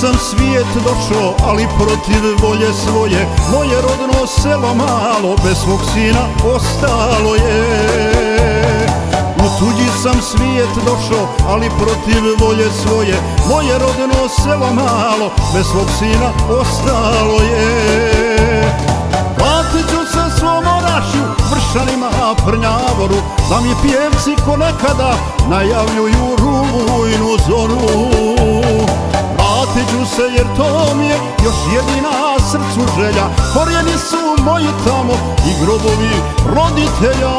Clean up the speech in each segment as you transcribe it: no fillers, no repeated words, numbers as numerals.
sam svijet došao, ali protiv volje svoje. Moje rodno selo malo, bez svog sina ostalo je. U tuđi sam svijet došao, ali protiv volje svoje. Moje rodno selo malo, bez svog sina ostalo je. Vratit ću se svom Orašju, Vršanima, Prnjavoru, da mi pjevci ko nekada najavljuju rujnu zoru. Vratit ću se jer to mi je još jedina srcu želja. Korijeni su moji tamo i grobovi roditelja.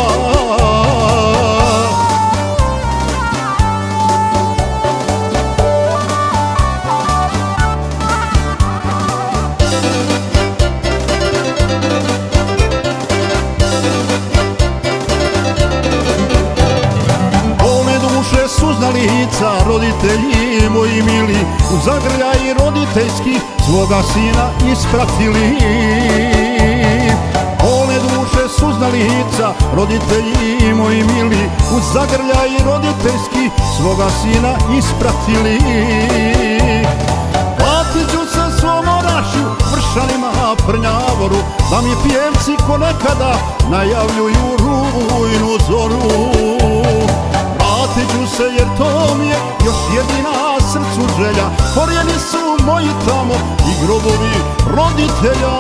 Suzna lica, roditelji moji mili, u zagrljaj roditeljski svoga sina ispratili. One duše suzna lica, roditelji moji mili, u zagrljaj roditeljski svoga sina ispratili. Vratit ću se svom Orašju, Vršanima, Prnjavoru, da mi pjevci ko nekada najavljuju rujnu zoru. Vratit ću se jer to mi je još jedina srcu želja. Korijeni su moji tamo i grobovi roditelja.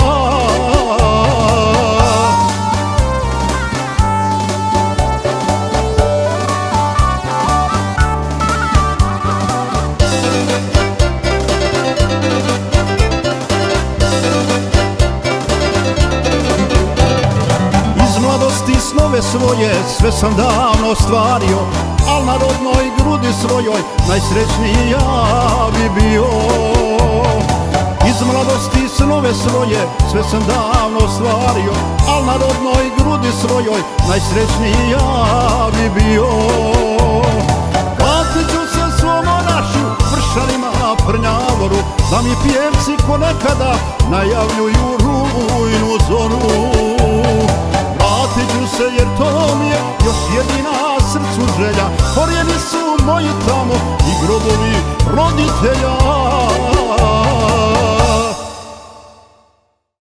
Iz mladosti snove svoje sve sam davno ostvario, al na rodnoj grudi svojoj najsrećniji ja bi bio. Iz mladosti snove svoje sve sam davno ostvario, al na rodnoj grudi svojoj najsrećniji ja bi bio. Vratit ću se svom Orašju, Vršanima, Prnjavoru, da mi pjevci ko nekada najavljuju rujnu zoru. Vratit ću se jer to mi je još jedina srcu želja. Korijeni su moji tamo i grobovi roditelja.